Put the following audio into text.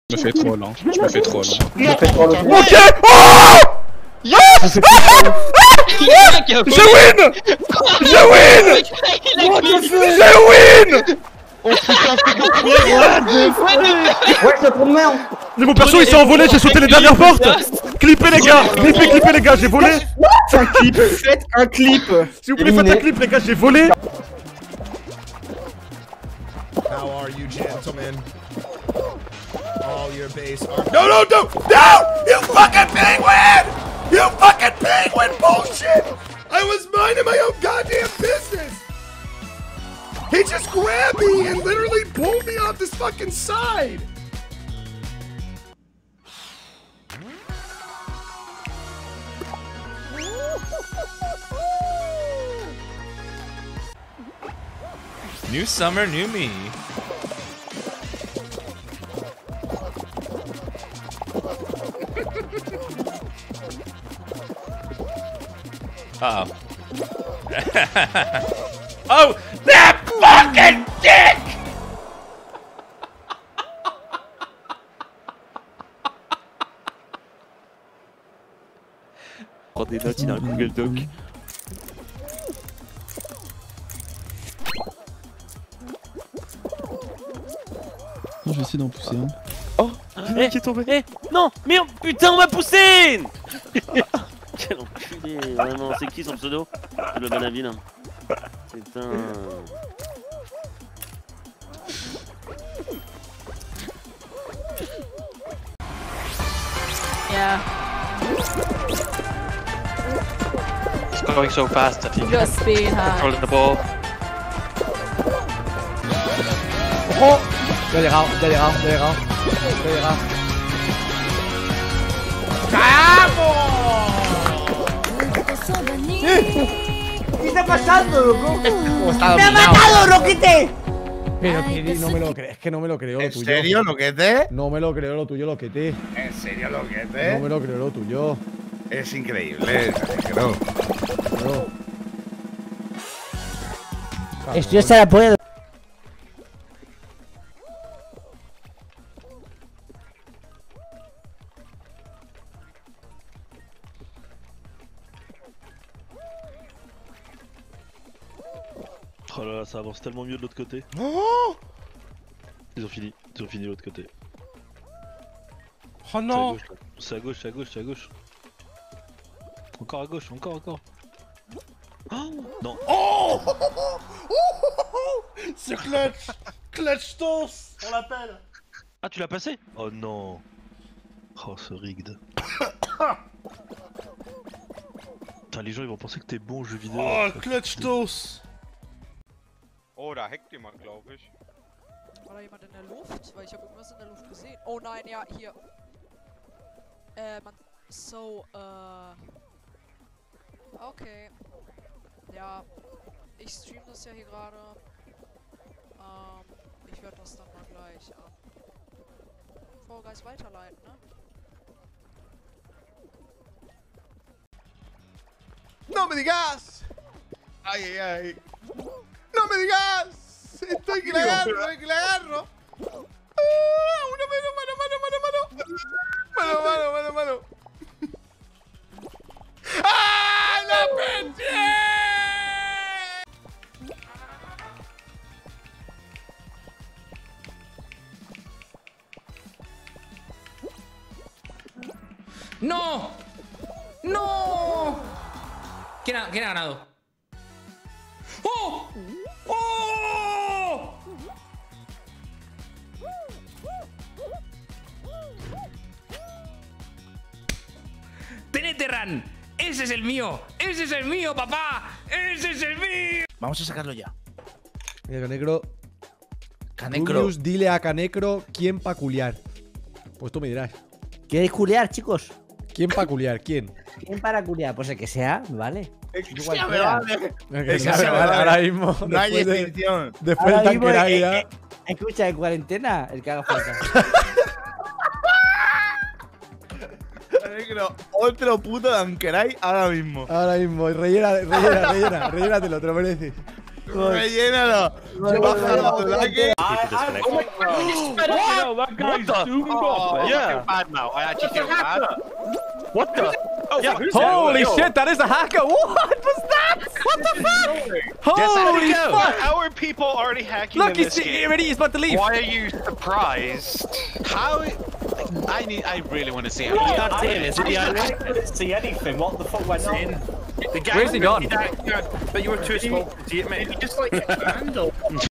Je me fais troll, hein. Je me fais troll. Ok. Oh yes. Je win. Je win. Je win. Oh putain, ouais, c'est trop de merde. Mais mon perso il s'est envolé, j'ai sauté les dernières portes. Clippez les gars, clippez les gars, j'ai volé. Faites un clip, faites un clip. S'il vous plaît, faites un clip les gars, j'ai volé. How are you, gentlemen? All your base are. No! You fucking penguin! You fucking penguin bullshit! I was minding my own goddamn business! He just grabbed me and literally pulled me off this fucking side! New summer, new me. Uh oh. Oh, that fucking dick! Prends des notes, il a un Google Doc. Je vais essayer d'en pousser un. Oh, qui est tombé. Non, mais putain, on m'a poussé. Quel enculé, vraiment, c'est qui son pseudo? C'est le Banaville. Putain. Yeah. It's going so fast that he Just speed high. controlling the ball. Oh! Galera. ¿Qué está pasando, loco? ¡Me ha matado, Roquete! Pero que no me lo creo, es que no me lo creo lo tuyo. ¿En serio, Loquete? No me lo creo lo tuyo, Loquete. ¿En serio, Loquete? No me lo creo lo tuyo. Es increíble, creo. No. Esto ya se la puede. Oh là là, ça avance tellement mieux de l'autre côté. Oh! Ils ont fini de l'autre côté. Oh non! C'est à gauche. Encore à gauche. Oh non. Oh! C'est Clutch Toss, on l'appelle. Ah, tu l'as passé? Oh non. Oh, ce rigged. Putain, les gens ils vont penser que t'es bon au jeu vidéo. Oh, Clutch Toss. Oh, da hackt jemand, glaube ich. War da jemand in der Luft? Weil ich habe irgendwas in der Luft gesehen. Oh nein, ja, hier. Okay. Ja, ich stream das ja hier gerade. Ich werde das dann mal gleich an Fall Guys weiterleiten, ne? ¡No me digas! ¡Ay! ¡No me digas! ¡Estoy que le agarro! ¡Mano! ¡Ah! ¡La perdí! ¡No! ¡No! ¿Quién ha ganado? ¡Oh! ¡Oh! ¡Teneterran! ¡Ese es el mío! ¡Ese es el mío, papá! ¡Ese es el mío! Vamos a sacarlo ya. Mira, Canecro. Canecro. Rubius, dile a Canecro quién peculiar. Pues tú me dirás. ¿Queréis culiar, chicos? ¿Quién peculiar? ¿Quién? ¿Quién para culiar? Pues el que sea, vale. Ya me vale. Ahora mismo. No hay Después de, extinción. después del tanqueray ya. Escucha, en cuarentena, el que haga falta. Canecro, otro puto Dankerai ahora mismo. Ahora mismo. Rellénatelo, te lo mereces. Rellénalo. Bájalo, like. Yeah. Bad now. I actually feel bad. What the? Oh, Yeah, who's Holy shit, that is a hacker! What was that? What the fuck? Holy fuck! How are people already hacking Look, in he's this game? already, he's about to leave. Why are you surprised? How? I really want to see how. I couldn't see anything. What the fuck went on? Where's he gone? But you were too small to see it, mate. Just like a candle.